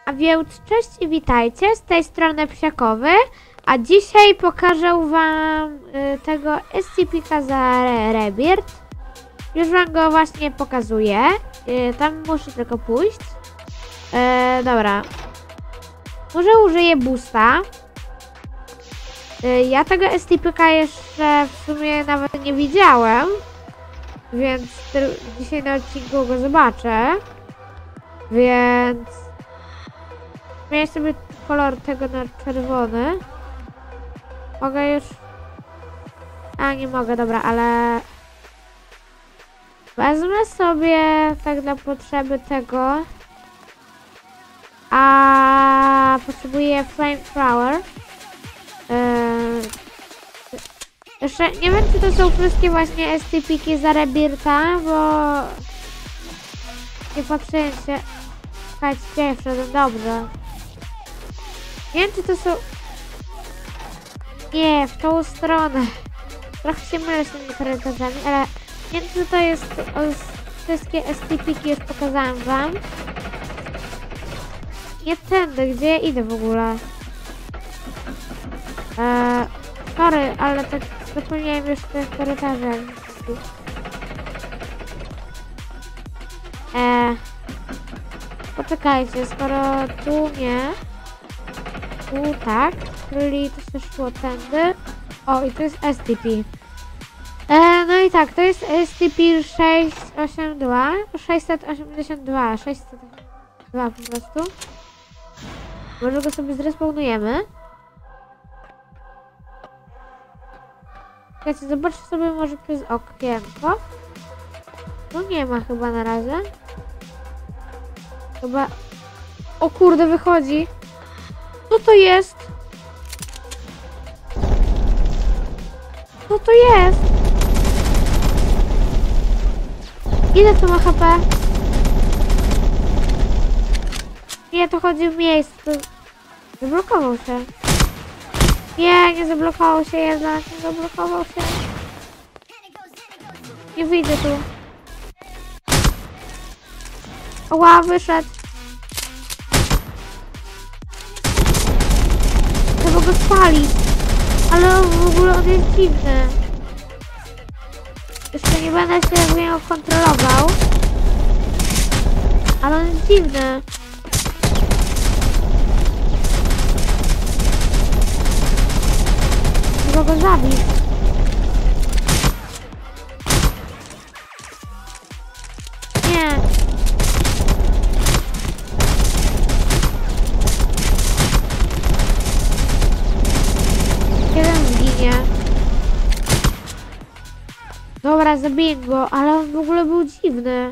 A więc cześć i witajcie, z tej strony Psiakowy, a dzisiaj pokażę wam tego SCP-ka za Rebirth. Już wam go właśnie pokazuję, tam muszę tylko pójść. Dobra, może użyję boosta. Ja tego SCP-ka jeszcze w sumie nawet nie widziałem, więc dzisiaj na odcinku go zobaczę, więc zmienię sobie kolor tego na czerwony. Mogę już... A, nie mogę, dobra, ale... Wezmę sobie tak dla potrzeby tego. A potrzebuję flamethrower. Jeszcze nie wiem, czy to są wszystkie właśnie SCP-ki za Rebirtha, bo... Nie patrzyłem się... Słuchajcie, gdzie wszedłem? Dobrze. Nie wiem, czy to są... Nie, w tą stronę. Trochę się mylę z tymi korytarzami, ale... Nie wiem, czy to jest... Wszystkie SCP-ki już pokazałem wam. Nie tędy, gdzie ja idę w ogóle? Sorry, ale tak zapomniałem już tych korytarzy. Poczekajcie, skoro tu nie, tu tak, czyli to się szło tędy. O, i to jest SCP. No i tak, to jest SCP-682, 682 po prostu. Może go sobie zrespawnujemy. Słuchajcie, zobaczcie sobie może przez okienko. Tu nie ma chyba na razie. Chyba... O kurde, wychodzi. Co to jest? Co to jest? Ile to ma HP? Nie, to chodzi w miejscu. Zablokował się. Nie, nie zablokował się jednak. Nie zablokował się. Nie wyjdę tu. Ła, wyszedł. Trzeba go spalić. Ale w ogóle on jest dziwny. Jeszcze nie będę się w niego kontrolował. Ale on jest dziwny. Trzeba go zabić. Nie. Jeden zginie. Dobra, zabiję go, ale on w ogóle był dziwny.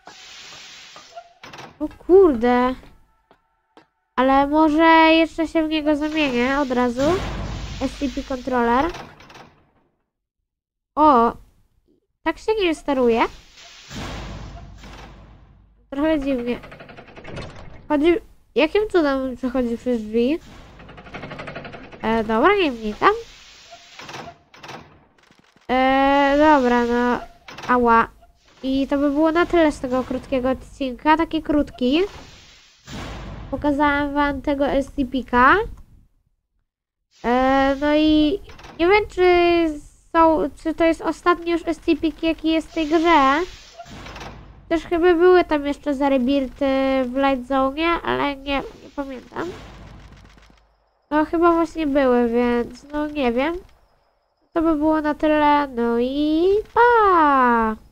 O kurde. Ale może jeszcze się w niego zamienię od razu. SCP controller. O! Tak się nie steruje. Trochę dziwnie. Chodzi... Jakim cudem przechodzi przez drzwi? Dobra, nie wnikam. Dobra, no... Ała. I to by było na tyle z tego krótkiego odcinka. Taki krótki. Pokazałam wam tego SCP-ka. No i nie wiem, czy to jest ostatni już SCP, jaki jest w tej grze. Też chyba były tam jeszcze za Rebirthy w Light Zone, ale nie pamiętam. No chyba właśnie były, więc no nie wiem. To by było na tyle, no i pa!